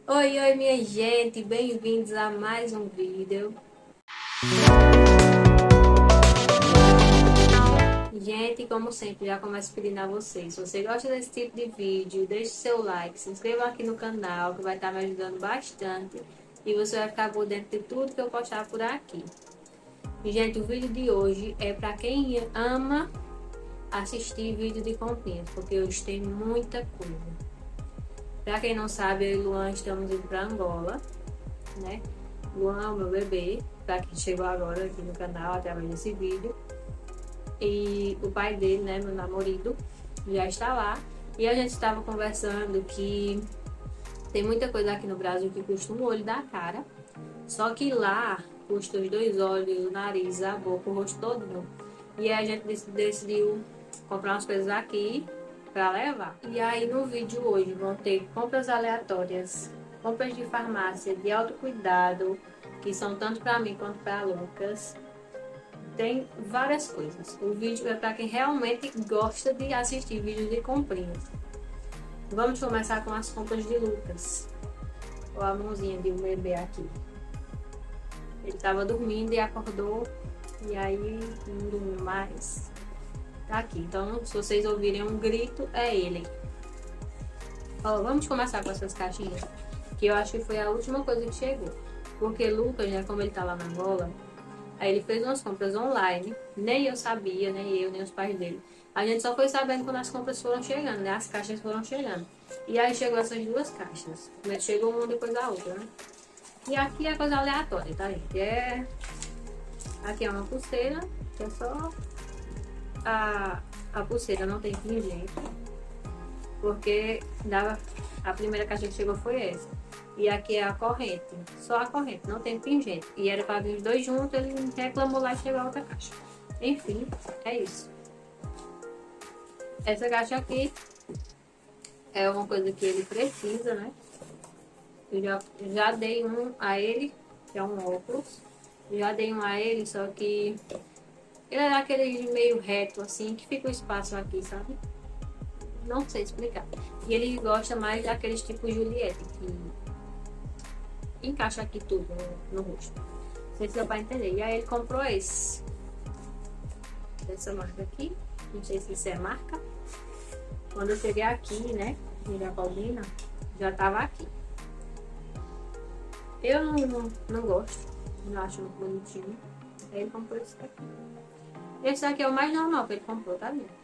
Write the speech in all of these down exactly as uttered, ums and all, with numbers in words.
Oi, oi, minha gente, bem-vindos a mais um vídeo. Gente, como sempre, já começo pedindo a vocês, se você gosta desse tipo de vídeo, deixe seu like, se inscreva aqui no canal, que vai estar me ajudando bastante. E você vai ficar por dentro de tudo que eu postar por aqui. E, gente, o vídeo de hoje é para quem ama assistir vídeo de comprinhas, porque hoje tem muita coisa. Para quem não sabe, eu e Luan estamos indo para Angola, né? Luan é o meu bebê, para quem chegou agora aqui no canal através desse vídeo. E o pai dele, né, meu namorado, já está lá. E a gente estava conversando que tem muita coisa aqui no Brasil que custa um olho da cara. Só que lá custa os dois olhos, o nariz, a boca, o rosto todo. E aí a gente decidiu comprar umas coisas aqui para levar. E aí no vídeo hoje vão ter compras aleatórias, compras de farmácia, de autocuidado, que são tanto para mim quanto para Lucas. Tem várias coisas. O vídeo é para quem realmente gosta de assistir vídeos de comprinhas. Vamos começar com as compras de Lucas. Olha a mãozinha de um bebê aqui. Ele estava dormindo e acordou. E aí não dormiu mais. Tá aqui. Então, se vocês ouvirem um grito, é ele. Ó, vamos começar com essas caixinhas. Que eu acho que foi a última coisa que chegou. Porque Lucas, né, como ele tá lá na Angola, aí ele fez umas compras online, nem eu sabia, nem eu, nem os pais dele. A gente só foi sabendo quando as compras foram chegando, né? As caixas foram chegando. E aí chegou essas duas caixas. Primeiro chegou uma depois da outra, né? E aqui é coisa aleatória, tá, gente? É... Aqui é uma pulseira, que é só... A, a pulseira não tem pingente. Porque dava... a primeira caixa que chegou foi essa. E aqui é a corrente, só a corrente, não tem pingente. E era para vir os dois juntos, ele reclamou lá e chegou a outra caixa. Enfim, é isso. Essa caixa aqui é uma coisa que ele precisa, né? Eu já, já dei um a ele, que é um óculos. Já dei um a ele, só que ele é daquele meio reto, assim, que fica o espaço aqui, sabe? Não sei explicar. E ele gosta mais daqueles tipo Juliette, que encaixa aqui tudo no, no rosto. Não sei se deu pra entender. E aí ele comprou esse. Dessa marca aqui. Não sei se isso é marca. Quando eu cheguei aqui, né? Mirapaulina, já tava aqui. Eu não, não, não gosto. Não acho muito bonitinho. Aí ele comprou esse aqui. Esse aqui é o mais normal que ele comprou, tá vendo?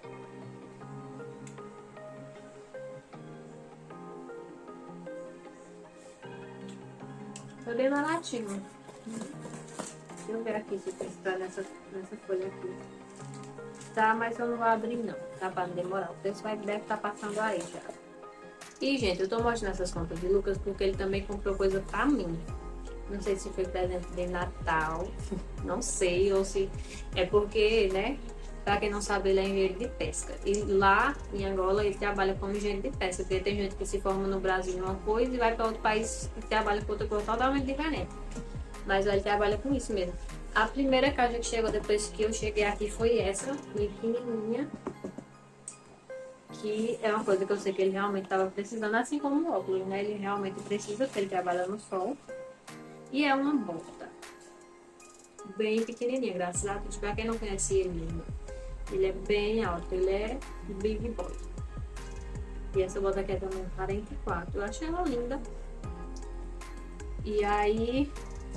Foi bem baratinho. Deixa eu ver aqui se está nessa, nessa folha aqui. Tá, mas eu não vou abrir não, tá? Pra não demorar. O preço vai, deve estar passando aí já. E, gente, eu tô mostrando essas compras de Lucas porque ele também comprou coisa pra mim. Não sei se foi presente de Natal, não sei, ou se é porque, né? Pra quem não sabe, ele é engenheiro de pesca. E lá em Angola ele trabalha como engenheiro de pesca, porque tem gente que se forma no Brasil em uma coisa e vai para outro país e trabalha com outra coisa totalmente diferente. Mas ele trabalha com isso mesmo. A primeira caixa que chegou depois que eu cheguei aqui foi essa, pequenininha. Que é uma coisa que eu sei que ele realmente estava precisando, assim como o óculos, né? Ele realmente precisa, porque ele trabalha no sol. E é uma bota. Bem pequenininha, graças a Deus. Pra quem não conhece ele, ele é bem alto, ele é big boy. E essa bota aqui é também quarenta e quatro. Eu achei ela linda. E aí...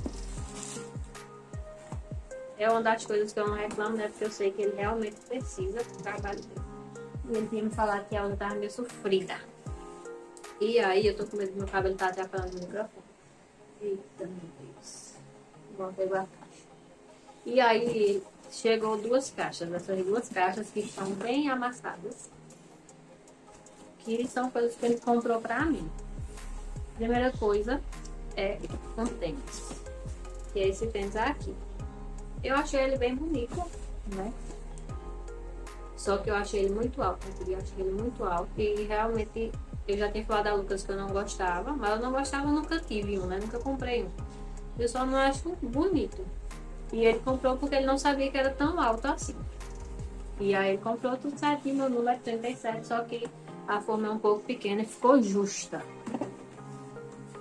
é uma das coisas que eu não reclamo, né? Porque eu sei que ele realmente precisa do trabalho dele. E ele tinha me falado que a outra tava meio sofrida. E aí eu tô com medo do meu cabelo tá atrapalhando o microfone. Eita, meu Deus. Vou pegar a caixa. E aí chegou duas caixas. Essas duas caixas que estão bem amassadas. Que são coisas que ele comprou pra mim. Primeira coisa é um tênis. Que é esse tênis aqui. Eu achei ele bem bonito, né? Só que eu achei ele muito alto, eu achei ele muito alto. E realmente, eu já tinha falado a Lucas que eu não gostava, mas eu não gostava, eu nunca tive um, né? Nunca comprei um. Eu só não acho bonito. E ele comprou porque ele não sabia que era tão alto assim. E aí ele comprou tudo certinho, meu número é trinta e sete, só que a forma é um pouco pequena e ficou justa.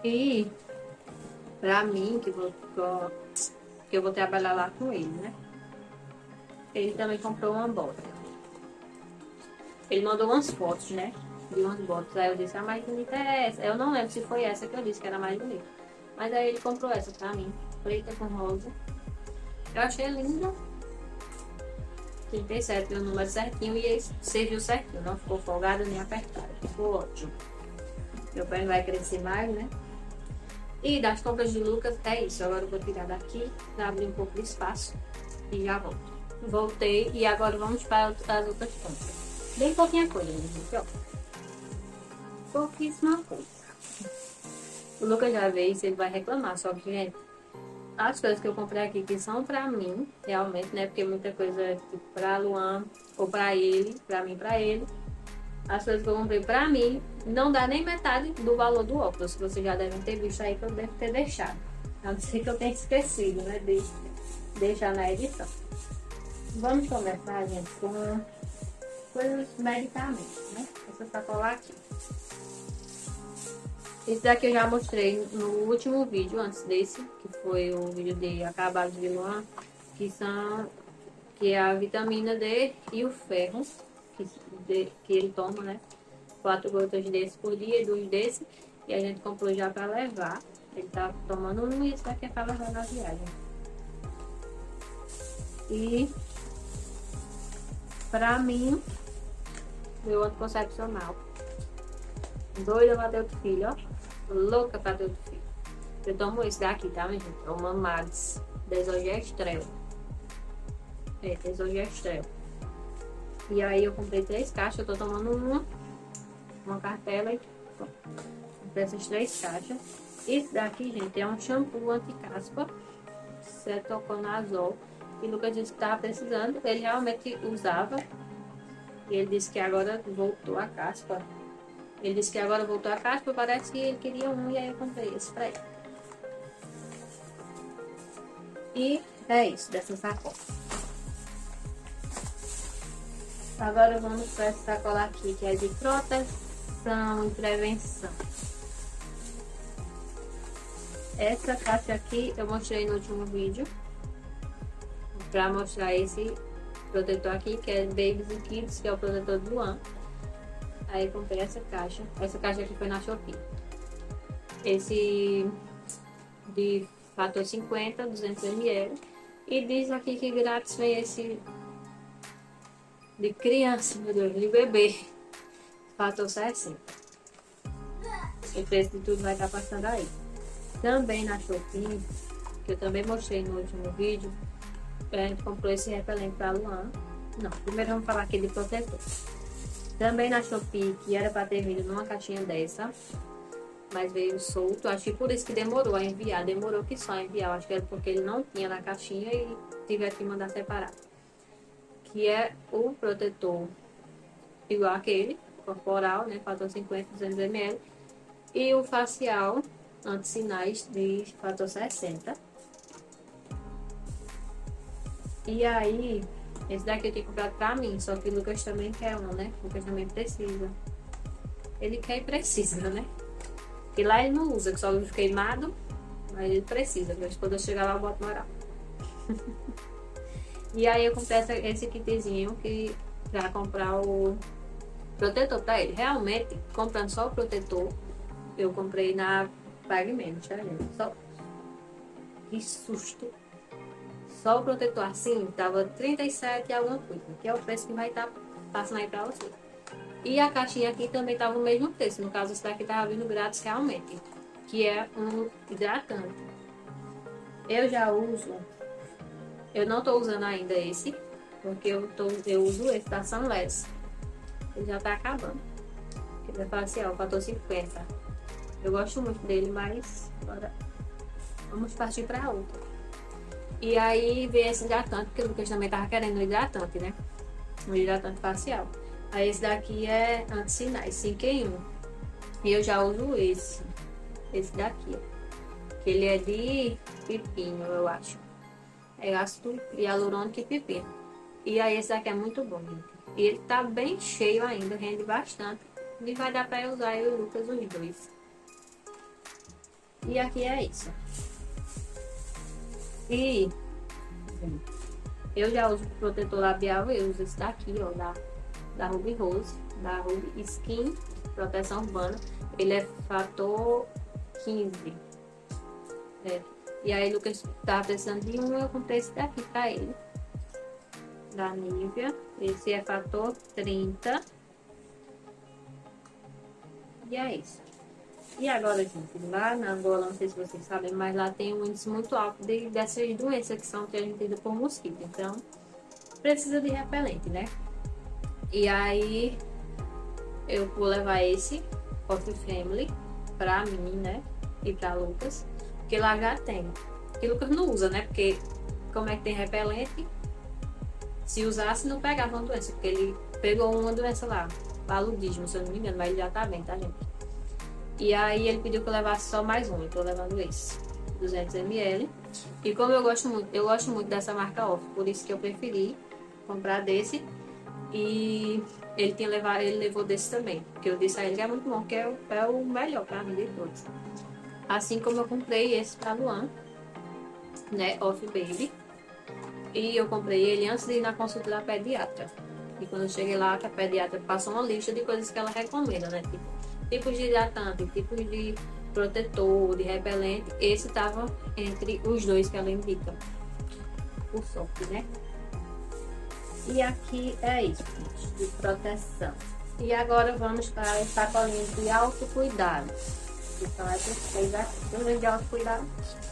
E pra mim, que, vou, que eu vou trabalhar lá com ele, né? Ele também comprou uma bota. Ele mandou umas fotos, né? De umas botas. Aí eu disse, a mais bonita é essa. Eu não lembro se foi essa que eu disse que era a mais bonita. Mas aí ele comprou essa pra mim. Preta com rosa. Eu achei linda. trinta e sete, o número certinho. E aí serviu certinho. Não ficou folgado nem apertado. Ficou ótimo. Meu pé vai crescer mais, né? E das compras de Lucas é isso. Agora eu vou tirar daqui pra abrir um pouco de espaço. E já volto. Voltei e agora vamos para as outras compras. Bem pouquinha coisa, gente, ó. Pouquíssima coisa. O Lucas já veio, ele vai reclamar, só que, gente, as coisas que eu comprei aqui que são pra mim, realmente, né? Porque muita coisa é tipo pra Luan ou pra ele, pra mim, pra ele. As coisas que eu comprei pra mim não dá nem metade do valor do óculos, que vocês já devem ter visto aí que eu devo ter deixado. A não ser que eu tenha esquecido, né? De deixar na edição. Vamos começar, gente, com coisas medicamentos, né? Essa sacola aqui. Esse daqui eu já mostrei no último vídeo, antes desse, que foi o vídeo de acabados de Luan, que são que é a vitamina D e o ferro, que, de, que ele toma, né? Quatro gotas desse por dia e dois desse. E a gente comprou já pra levar. Ele tá tomando um e esse daqui é pra levar na viagem. E pra mim, meu anticoncepcional. Doida pra ter outro filho, ó. Louca pra ter outro filho. Eu tomo esse daqui, tá, minha gente? É o Mamax Desogestrel. É, Desogestrel. E aí eu comprei três caixas, eu tô tomando uma. Uma cartela e comprei essas três caixas. Esse daqui, gente, é um shampoo anti-caspa. Cetoconazol. E o Lucas disse que tava precisando. Ele realmente usava. E ele disse que agora voltou a caspa. Ele disse que agora voltou a caspa. Parece que ele queria um e aí eu comprei esse pra ele. E é isso, dessa sacola. Agora vamos para essa sacola aqui, que é de proteção e prevenção. Essa caixa aqui eu mostrei no último vídeo. Pra mostrar esse protetor aqui, que é Babies and Kids, que é o protetor do Luan. Aí comprei essa caixa. Essa caixa aqui foi na Shopee. Esse de fator cinquenta, duzentos mililitros. E diz aqui que grátis vem esse de criança, meu Deus, de bebê. Fator sessenta. O preço de tudo vai estar passando aí. Também na Shopee, que eu também mostrei no último vídeo, a gente comprou esse repelente para Luan. Não, primeiro vamos falar aqui de protetor. Também na Shopee, que era para ter vindo numa caixinha dessa, mas veio solto. Acho que por isso que demorou a enviar. Demorou que só enviar. Acho que era porque ele não tinha na caixinha e tiveram que mandar separado. Que é o protetor igual aquele, corporal, né? Fator cinquenta, duzentos mililitros. E o facial anti-sinais de fator sessenta. E aí, esse daqui eu tinha comprado pra mim, só que o Lucas também quer um, né? O Lucas também precisa. Ele quer e precisa, né? E lá ele não usa, que só vive queimado, mas ele precisa. Mas quando eu chegar lá eu boto moral. E aí eu comprei essa, esse kitzinho que, pra comprar o protetor pra ele. Realmente, comprando só o protetor, eu comprei na Pague Menos, tá, gente? Só... Que susto! Só o protetor assim, tava trinta e sete e alguma coisa, que é o preço que vai estar tá passando aí pra você. E a caixinha aqui também tava o mesmo preço, no caso esse daqui tava vindo grátis realmente, que é um hidratante. Eu já uso, eu não tô usando ainda esse, porque eu, tô, eu uso esse da Sunless. Ele já tá acabando. Ele é facial, fator cinquenta. Eu gosto muito dele, mas agora vamos partir pra outra. E aí veio esse hidratante, porque o Lucas também tava querendo um hidratante, né? Um hidratante facial. Aí esse daqui é anti-sinais, cinco em um. E eu já uso esse. Esse daqui, ó. Que ele é de pepino, eu acho. É ácido hialurônico e pepino. E aí esse daqui é muito bom, gente. E ele tá bem cheio ainda, rende bastante. E vai dar pra eu usar eu e o Lucas os dois. E aqui é isso. E eu já uso protetor labial, eu uso esse daqui, ó, da, da Ruby Rose, da Ruby Skin Proteção Urbana. Ele é fator quinze. É. E aí, Lucas tava precisando de um, eu comprei esse daqui pra ele. Da Nivea. Esse é fator trinta. E é isso. E agora, gente, lá na Angola, não sei se vocês sabem, mas lá tem um índice muito alto de, dessas doenças que são transmitidas por mosquito. Então, precisa de repelente, né? E aí, eu vou levar esse Coffee Family pra mim, né? E pra Lucas. Porque lá já tem. Que Lucas não usa, né? Porque como é que tem repelente? Se usasse, não pegava uma doença. Porque ele pegou uma doença lá. Paludismo, se eu não me engano. Mas ele já tá bem, tá, gente? E aí ele pediu que eu levasse só mais um. Eu tô levando esse. duzentos mililitros. E como eu gosto muito, eu gosto muito dessa marca Off. Por isso que eu preferi comprar desse. E ele tinha levado, ele levou desse também. Porque eu disse a ele que é muito bom, que é o, é o melhor pra mim de todos. Assim como eu comprei esse pra Luan, né, Off Baby. E eu comprei ele antes de ir na consulta da pediatra. E quando eu cheguei lá, a pediatra passou uma lista de coisas que ela recomenda, né? Tipo, tipos de hidratante, tipos de protetor, de repelente. Esse tava entre os dois que ela indica. O soft, né? E aqui é isso, gente, de proteção. E agora vamos para os sacolinhos de autocuidado. Que são essas três aqui, de autocuidado.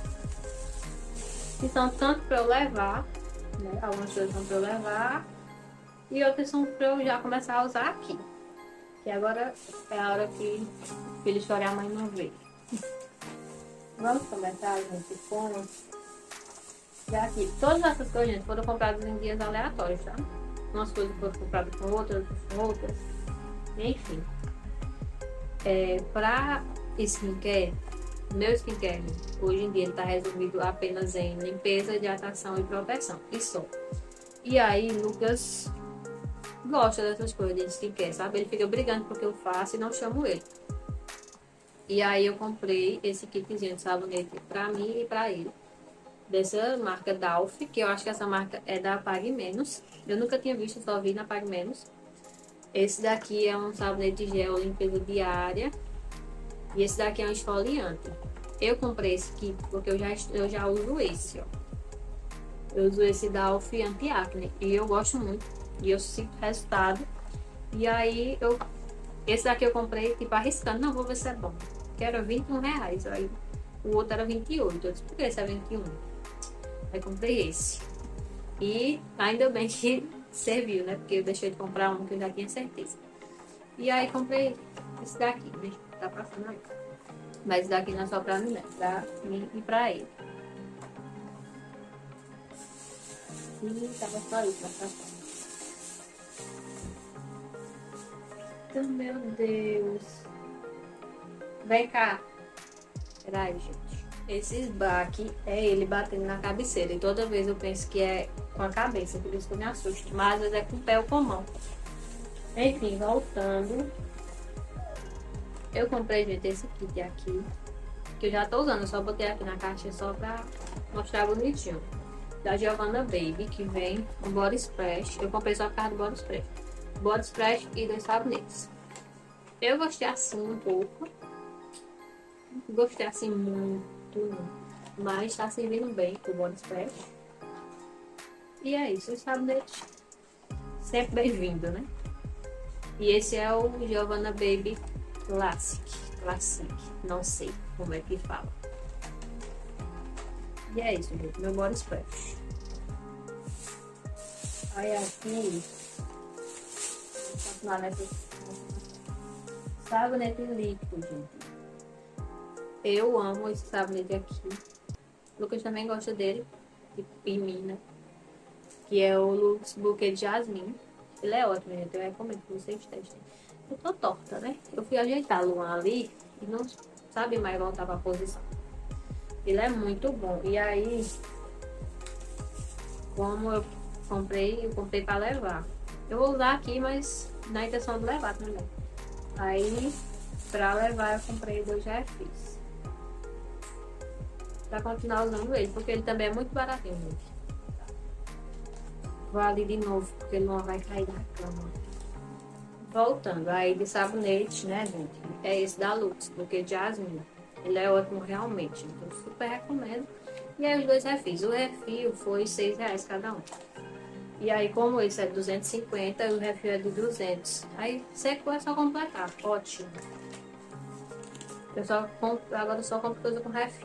Que são tanto para eu levar, né? Algumas coisas são para eu levar. E outras são para eu já começar a usar aqui. Que agora é a hora que o filho chora e a mãe não vê. Vamos começar, gente, com... Já aqui, todas essas coisas, gente, foram compradas em dias aleatórios, tá? Umas coisas foram compradas com outras, com outras. Enfim. É, pra skincare, meu skincare, hoje em dia ele tá resumido apenas em limpeza, hidratação e proteção. E só. E aí, Lucas gosta dessas coisas de skincare, sabe? Ele fica brigando porque eu faço e não chamo ele. E aí eu comprei esse kitzinho de sabonete pra mim e pra ele. Dessa marca Dalf, que eu acho que essa marca é da Pague Menos. Eu nunca tinha visto, só vi na Pague Menos. Esse daqui é um sabonete de gel, limpeza diária. E esse daqui é um esfoliante. Eu comprei esse kit porque eu já, eu já uso esse, ó. Eu uso esse Dalf anti-acne e eu gosto muito. E eu sinto resultado. E aí, eu esse daqui eu comprei, tipo, arriscando. Não, vou ver se é bom. Que era vinte e um reais. Aí o outro era vinte e oito. Eu disse, por que esse é vinte e um? Aí comprei esse. E ainda bem que serviu, né? Porque eu deixei de comprar um que eu já tinha certeza. E aí comprei esse daqui, né? Tá passando aí. Mas esse daqui não é só pra mim, né? Pra mim e pra ele. E tava só isso, mas tá passando. Então, meu Deus. Vem cá. Peraí, gente. Esse esbar aqui é ele batendo na cabeceira. E toda vez eu penso que é com a cabeça, por isso que eu me assusto. Mas às vezes é com o pé ou com a mão. Enfim, voltando. Eu comprei, gente, esse kit aqui. Que eu já tô usando. Eu só botei aqui na caixa só pra mostrar bonitinho. Da Giovanna Baby, que vem um body splash. Eu comprei só por causa do body splash. Body splash e dois sabonetes. Eu gostei assim um pouco. Gostei assim muito. Mas tá servindo bem o body splash. E é isso, os sabonetes sempre bem-vindo, né? E esse é o Giovanna Baby Classic. Classic, não sei como é que fala. E é isso, gente, meu body splash. Aí aqui, vou continuar nessa sabonete líquido, gente. Eu amo esse sabonete aqui. O Lucas também gosta dele, de mim, né? Que é o Lux Bouquet de Jasmine. Ele é ótimo, gente. Eu recomendo que vocês testem. Eu tô torta, né? Eu fui ajeitar a Luan ali e não sabe mais voltar pra posição. Ele é muito bom. E aí, como eu comprei, eu comprei pra levar. Eu vou usar aqui, mas na intenção de levar também. Aí, pra levar, eu comprei, eu já fiz. Pra continuar usando ele, porque ele também é muito baratinho, gente. Vou ali de novo, porque ele não vai cair da cama. Voltando, aí de sabonete, né, gente? É esse da Lux, porque Jasmine, ele é ótimo realmente. Então, super recomendo. E aí os dois refis. O refil foi seis reais cada um. E aí, como esse é duzentos e cinquenta, o refil é de duzentos. Aí, secou, é só completar. Ótimo. Eu só compro, agora eu só compro coisa com refil.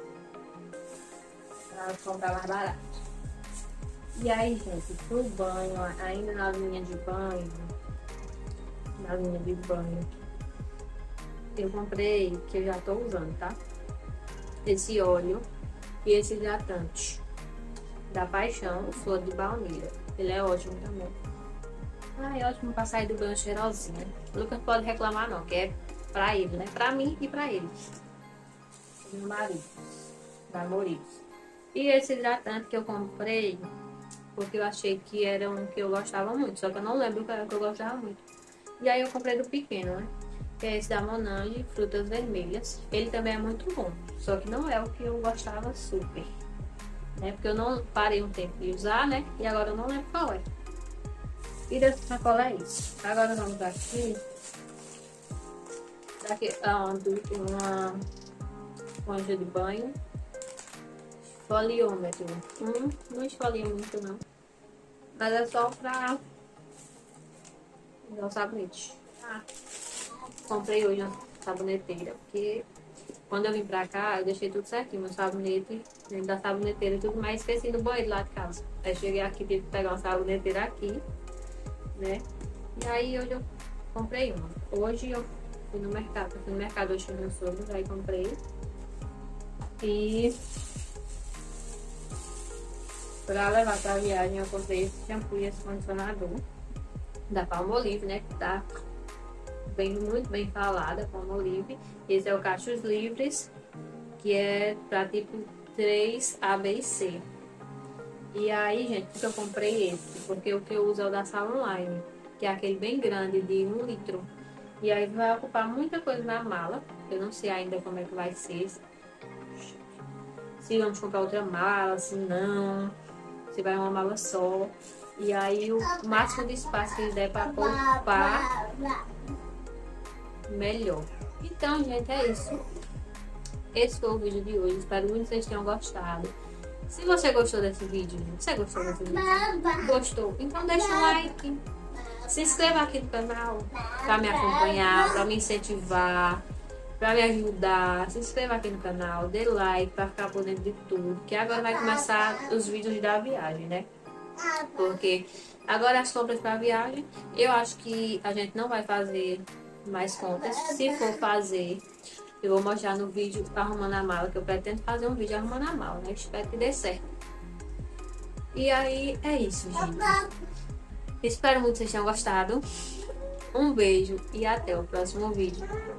Pra comprar mais barato. E aí, gente, pro banho, ainda na linha de banho, na linha de banho, eu comprei, que eu já tô usando, tá? Esse óleo e esse hidratante da Paixão, flor de baunilha. Ele é ótimo também. Ah, é ótimo pra sair do banho cheirosinho. O Lucas pode reclamar não, que é pra ele, né? Pra mim e pra ele. Meu marido, favoritos. E esse hidratante que eu comprei, porque eu achei que era um que eu gostava muito, só que eu não lembro o que era que eu gostava muito. E aí eu comprei do pequeno, né? Que é esse da Monange, frutas vermelhas. Ele também é muito bom, só que não é o que eu gostava super. Né? Porque eu não parei um tempo de usar, né? E agora eu não lembro qual é. E dessa sacola é isso. Agora vamos aqui. Daqui uma esponja de banho. Esfoliômetro. Hum, não esfolia muito não. Mas é só pra dar o sabonete. Ah, comprei hoje uma saboneteira, porque quando eu vim pra cá, eu deixei tudo certinho, meu sabonete, dentro da saboneteira e tudo mais, esqueci do banheiro lá de casa. Aí cheguei aqui, tive que pegar uma saboneteira aqui, né? E aí hoje eu comprei uma. Hoje eu fui no mercado, fui no mercado hoje com meu sogro, aí comprei. E pra levar pra viagem eu comprei esse shampoo e esse condicionador da Palmolive, né? Que tá bem, muito bem falada, Palmolive. Esse é o Cachos Livres, que é pra tipo três A, B e C. E aí, gente, por que eu comprei esse? Porque o que eu uso é o da Sal Online, que é aquele bem grande, de um litro. E aí vai ocupar muita coisa na mala. Eu não sei ainda como é que vai ser. Se vamos comprar outra mala, se não. Se vai uma mala só. E aí o máximo de espaço que ele der para ocupar, melhor. Então, gente, é isso. Esse foi o vídeo de hoje. Espero muito que vocês tenham gostado. Se você gostou desse vídeo, você gostou desse vídeo? Gostou? Então deixa um like. Se inscreva aqui no canal para me acompanhar, para me incentivar, para me ajudar. Se inscreva aqui no canal, dê like para ficar por dentro de tudo. Que agora vai começar os vídeos da viagem, né? Porque agora as compras para viagem, eu acho que a gente não vai fazer mais compras. Se for fazer, eu vou mostrar no vídeo arrumando a mala, que eu pretendo fazer um vídeo arrumando a mala, né? Espero que dê certo. E aí, é isso, gente. Espero muito que vocês tenham gostado. Um beijo e até o próximo vídeo.